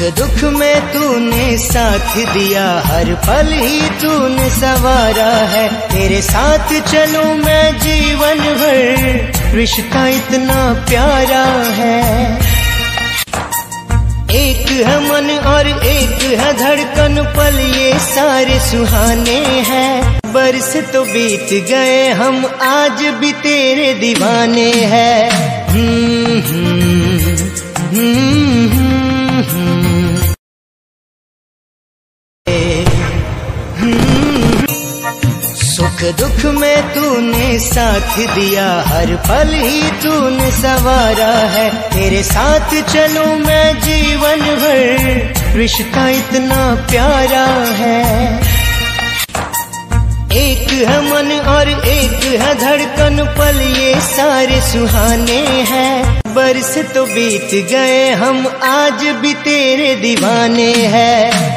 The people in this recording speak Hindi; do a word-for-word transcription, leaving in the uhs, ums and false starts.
दुख में तूने साथ दिया, हर पल ही तूने संवारा है। तेरे साथ चलूं मैं जीवन भर, रिश्ता इतना प्यारा है। एक है मन और एक है धड़कन, पल ये सारे सुहाने हैं। बरस तो बीत गए हम आज भी तेरे दीवाने हैं। हम्म हम्म हम्म हम्म। सुख दुख में तूने साथ दिया, हर पल ही तूने संवारा है। तेरे साथ चलूं मैं जीवन भर, रिश्ता इतना प्यारा है। एक है मन और एक है धड़कन, पल ये सारे सुहाने हैं। बरस तो बीत गए हम आज भी तेरे दीवाने हैं।